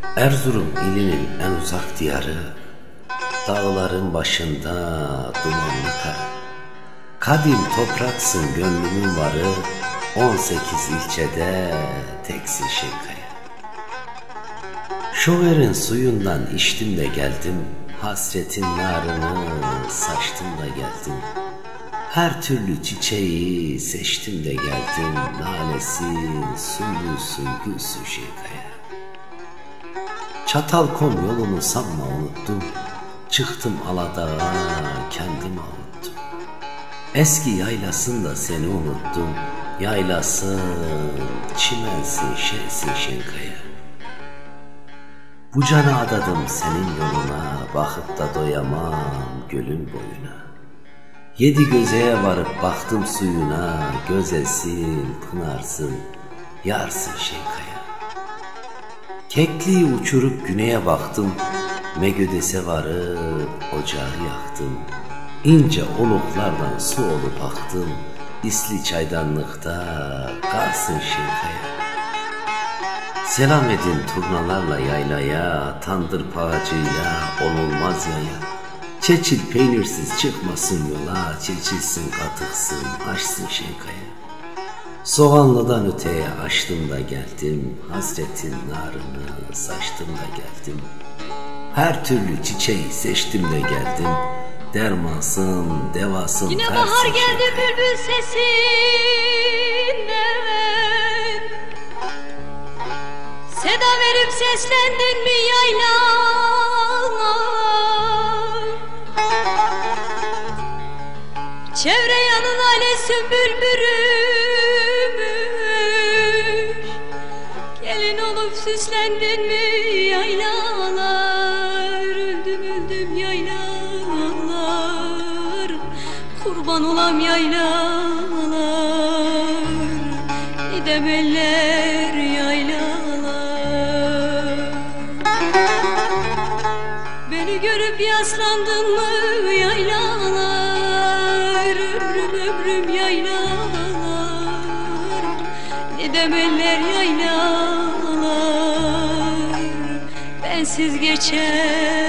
Erzurum ilinin en uzak diyarı, dağların başında dumanlı kar. Kadim topraksın gönlümün varı, 18 ilçede teksin Şenkaya. Şover'in suyundan içtim de geldim, hasretin narını saçtım da geldim. Her türlü çiçeği seçtim de geldim, nalesin, sümbülsün, gülsün Şenkaya. Çatalkom yolunu sanma unuttum, çıktım Aladağ'a kendimi avuttum. Eski yaylasında seni unuttum, yaylasın, çimensin, şensin Şenkaya. Bu cana adadım senin yoluna, bakıp da doyamam gölün boyuna. 7 gözeye varıp baktım suyuna, gözesin, pınarsın, yarsın Şenkaya. Kekliği uçurup güneye baktım, Megödes'e varıp ocağı yaktım. İnce oluklardan su olup aktım, isli çaydanlıkta kalsın Şenkaya. Selam edin turnalarla yaylaya, tandır pağacıyla olulmaz yaya. Çeçil peynirsiz çıkmasın yola, çeçilsin katıksın, açsın Şenkaya. Soğanlıdan öteye açtım da geldim, hasretin narını saçtım da geldim. Her türlü çiçeği seçtim de geldim, dermansın, devasın, yine bahar geldi bülbül sesinden. Seda verip seslendin mi yaylalar? Çevre yanın alesin bülbürümüş. Gelin olup süslendin mi yaylalar? Öldüm öldüm yaylalar, kurban olam yaylalar, gidem eller yaylalar. Beni görüp yaslandın mı yaylalar? Ömrüm ömrüm yaylalar, gidem eller yaylalar. Bensiz geçer